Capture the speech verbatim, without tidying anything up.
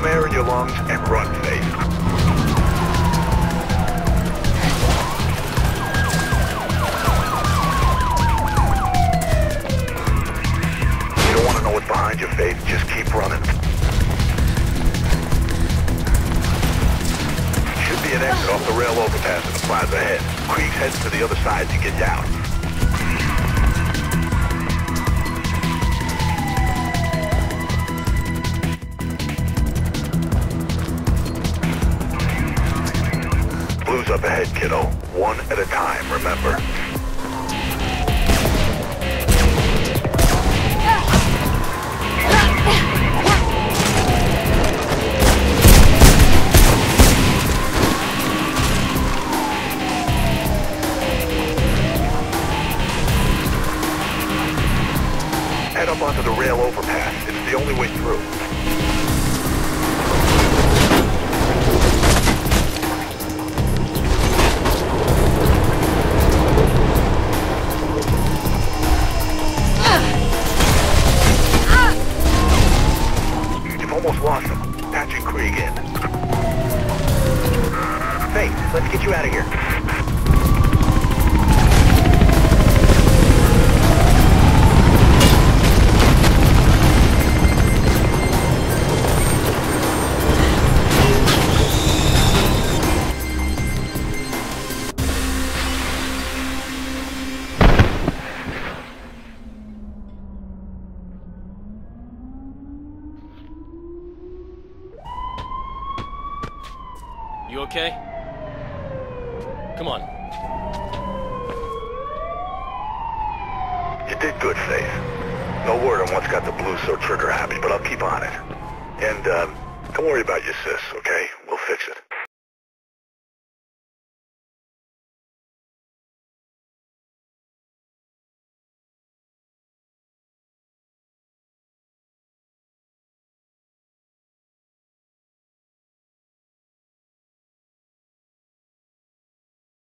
some air in your lungs and run, Faith. You don't want to know what's behind you, Faith. Just keep running. Should be an exit off the rail overpass in the plaza ahead. Kreeg heads to the other side to get down. Blue's up ahead, kiddo. One at a time, remember. Head up onto the rail overpass. It's the only way through. Almost lost him. Patching Kreeg in. Faith, let's get you out of here. You okay? Come on. You did good, Faith. No word on what's got the Blues so trigger happy, but I'll keep on it. And, um, don't worry about your sis, okay? We'll fix it.